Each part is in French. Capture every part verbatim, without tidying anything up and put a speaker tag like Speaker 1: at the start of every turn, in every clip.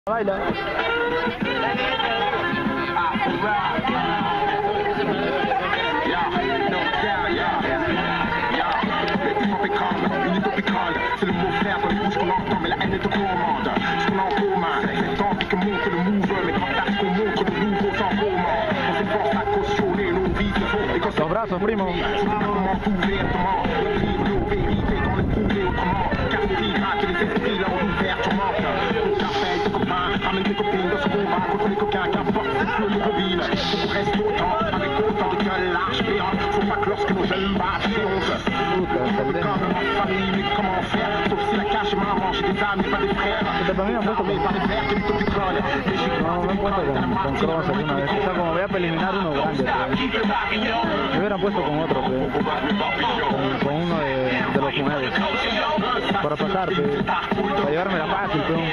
Speaker 1: Baila.
Speaker 2: C'est le mot faire dans les bouches qu'on entend, mais la haine est au commande. Ce qu'on a en commun, c'est tant que monte le mouvement, mais quand t'as qu'on montre de nouveaux enrôlements, on s'efforce à cautionner nos vies.
Speaker 1: Los brazos, primo.
Speaker 2: Comment prouver autrement, écrire nos vérités dans le prouver autrement, car ce qui rate les esprits là où nous perturbons. On t'appelle tes copains, ramène tes copines dans ce combat contre les coquins, qu'importe c'est plus les bobines. Faut qu'on reste autant, avec autant de gueule large béant. Faut pas que lorsque nos jeunes battent les onze. Famille, mais comment faire? Sauf si la cache maman, j'ai des amis, pas des frères.
Speaker 1: También han puesto con... No, me han puesto con, con Cross alguna vez. O sea, como voy a eliminar uno grande. Me hubieran puesto con otro, pero, con, con uno de, de los nueve. Para pasar, pero, para llevarme la fácil, pero...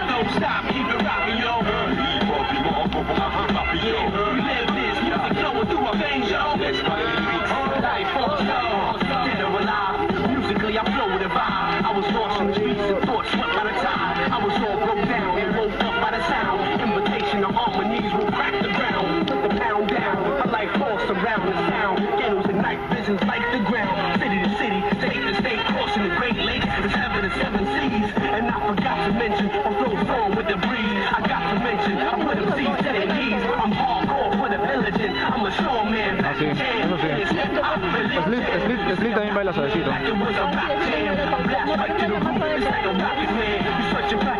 Speaker 2: I flow with a vibe. I was lost in the streets and thoughts swept by the tide. I was all broke down and woke up by the sound. Invitation to harmonies will crack the ground. Put the pound down. A life lost around the town. Ghettos and night visions like the ground. City to city, state to state, crossing the Great Lakes. The seven to seven seas. And I forgot to mention, I flow strong with the breeze. I got to mention, I put them seas to their knees. I'm hardcore for the pillaging. I'm a strong man.
Speaker 1: Ah, sí, eso sí. Slit, Slit, Slit también baila suavecito.
Speaker 2: Blast right to the root, it's like a rocket man. You searching back